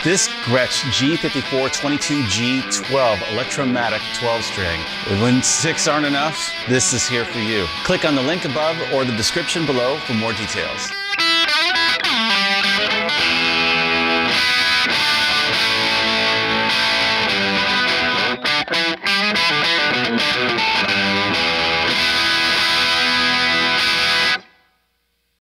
This Gretsch G5422G-12 Electromatic 12 string. When 6 aren't enough, this is here for you. Click on the link above or the description below for more details.